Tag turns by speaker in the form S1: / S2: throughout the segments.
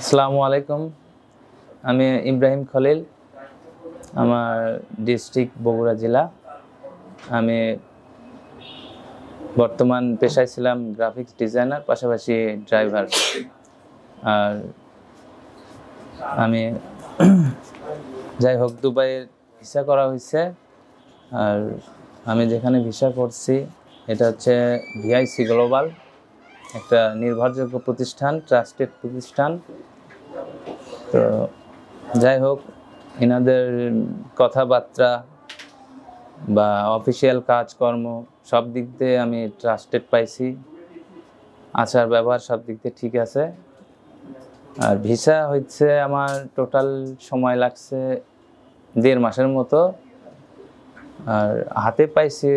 S1: আসসালামু আলাইকুম। আমি ইব্রাহিম খলিল। আমার ডিস্ট্রিক্ট বগুড়া জেলা। আমি বর্তমান পেশায় ছিলাম গ্রাফিক্স ডিজাইনার, পাশাপাশি ড্রাইভার। আর আমি যাই হোক, দুবাইয়ের ভিসা করা হয়েছে। আর আমি যেখানে ভিসা করছি এটা হচ্ছে ভিআইসি গ্লোবাল, একটা নির্ভরযোগ্য প্রতিষ্ঠান, ট্রাস্টেড প্রতিষ্ঠান। তো যাই হোক, এনাদের কথাবার্তা বা অফিসিয়াল কাজকর্ম সব দিক দিয়ে আমি ট্রাস্টেড পাইছি। আচার ব্যবহার সব দিক দিয়ে ঠিক আছে। আর ভিসা হচ্ছে আমার টোটাল সময় লাগছে 1.5 মাসের মতো। আর হাতে পাইছি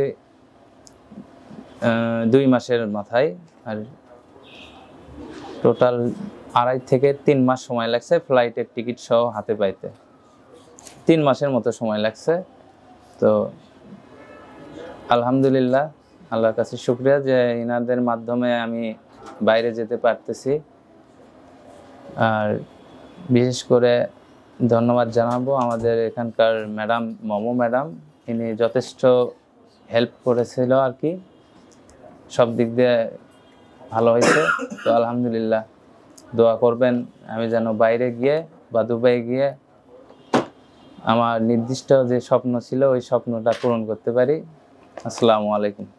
S1: 2 মাসের মাথায়। আর টোটাল 2.5 থেকে 3 মাস সময় লাগছে ফ্লাইটের টিকিট সহ হাতে পাইতে। 3 মাসের মতো সময় লাগছে। তো আলহামদুলিল্লাহ, আল্লাহর কাছে শুকরিয়া যে এনাদের মাধ্যমে আমি বাইরে যেতে পারতেছি। আর বিশেষ করে ধন্যবাদ জানাবো আমাদের এখানকার ম্যাডাম, মমো ম্যাডাম। ইনি যথেষ্ট হেল্প করেছিল আর কি, সব দিক দিয়ে ভালো হয়েছে। তো আলহামদুলিল্লাহ, দোয়া করবেন আমি যেন বাইরে গিয়ে বা দুবাই গিয়ে আমার নির্দিষ্ট যে স্বপ্ন ছিল ওই স্বপ্নটা পূরণ করতে পারি। আসসালামু আলাইকুম।